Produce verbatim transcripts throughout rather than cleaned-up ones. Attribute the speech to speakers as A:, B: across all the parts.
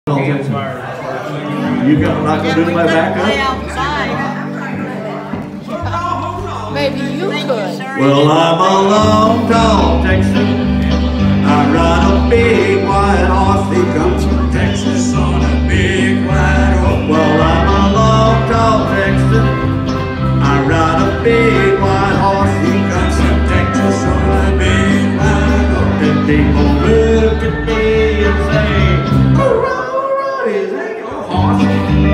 A: You got not gonna do my backup?
B: Maybe you could.
A: Well, I'm a long, tall Texan. I ride a big white horse. He comes from Texas on a big white horse. Well, I'm a long, tall Texan. I ride a big white horse. He comes from Texas on a big white horse. And people look at me and say, "Hurrah, hurrah, is that your horse?"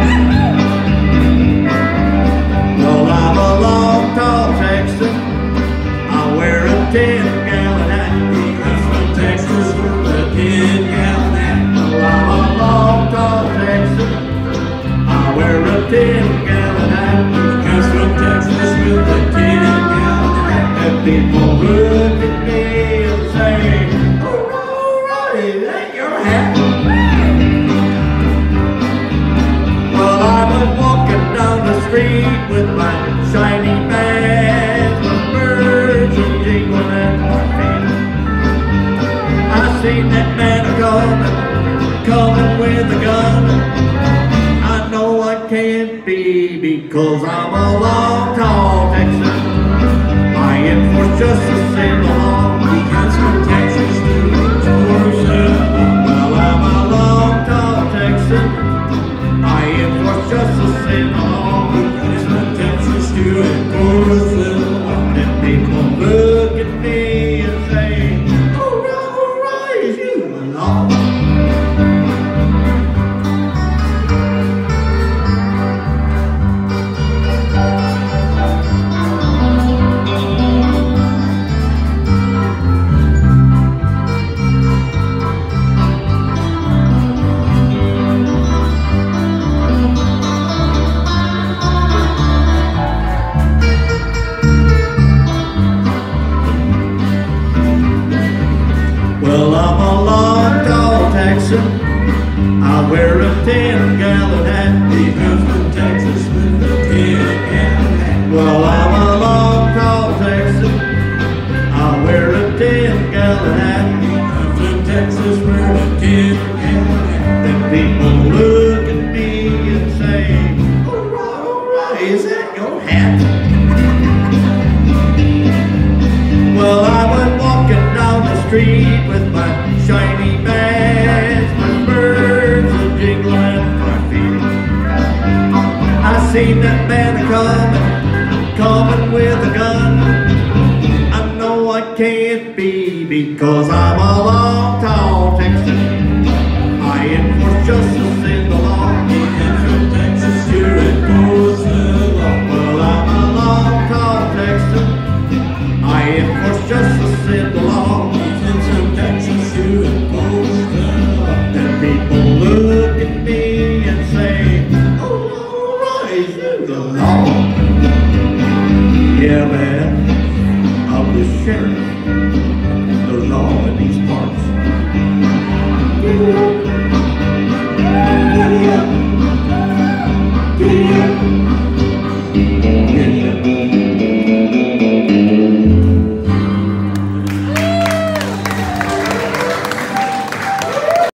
A: Well, I'm a long, tall Texan. I wear a ten gallon hat. He comes from Texas with a ten gallon hat. Well, I'm a long, tall Texan. I wear a ten gallon hat. He comes from Texas with a ten gallon hat. And people look at me and say, "Hurrah, hurrah, is that your hat?" Well, I was walking down the street with my shiny bands, with birds and jingling at my feet. I seen that man a-coming, coming with a gun. I know I can't be because I'm a long, tall Texan. I enforce justice in the law. He comes from Texas to Georgia. Well, I'm a long, tall Texan. I enforce justice in the law. He comes from Texas to Georgia. And people look at me and say, "Hurrah, hurrah, is you the law?" Well, I'm a long, tall Texan. I wear a ten gallon hat. He comes from Texas with a ten gallon hat. Well, I'm a long, tall Texan. I wear a ten gallon hat. He comes from Texas with a ten gallon hat. Then people look at me and say, "Hurrah, hurrah, is that your hat?" Well, I was walking down the street with my shiny bands, my birds are jingling at my feet. I seen that man a-coming, coming with a gun. I know I can't be because I'm a long, tall Texan. I enforce justice in the law. He comes from Texas to enforce the law. Well, I'm a long, tall Texan. I enforce justice in the law. He comes from Texas to enforce the law. Then people look at me and say, "Oh, all right, is the law?" Yeah, man, I'm the sheriff.